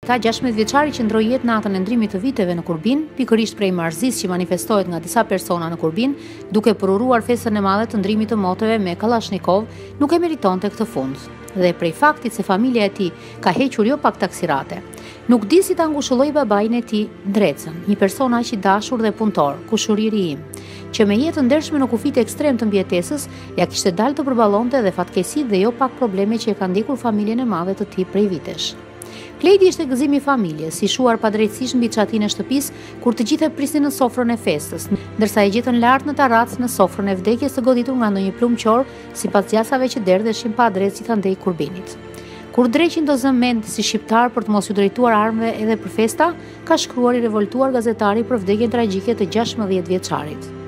Ka 16 vjeçari që ndroi jetë natën e ndrimit të viteve në Kurbin, pikërisht prej marrëzisë që manifestohet nga disa persona në Kurbin, duke përuruar festën e madhe të ndrimit të moteve me Kalashnikov, nuk e meritonte këtë fund. Dhe prej faktit se familja e tij ka hequr jo pak taksirate, nuk di si ta ngushëlloj babain e tij, Drecën, një person aq i dashur dhe punëtor, kushëriri im, që me jetë ndershme në kufit ekstrem të mbijetesës, ja kishte dalë të përballonte dhe fatkeqësitë dhe jo pak probleme që e kanë ndjekur familjen e madhe të tij prej vitesh. Klejdi ishte gëzimi i familjes, i shuar padrejtësisht mbi çatinë e shtëpisë, kur të gjithë prisnin në sofrën e festës, ndërsa e gjetën lart në tarrac në sofrën e vdekjes të goditur nga ndonjë plumqor, sipas gjasave që derdheshin pa adresë gjithandej Kurbinit. Kur dreqin do zëm mend si shqiptar për të mos ju drejtuar armëve edhe për festa, ka shkruar i revoltuar gazetari për vdekjen tragjike të 16 vjeçarit.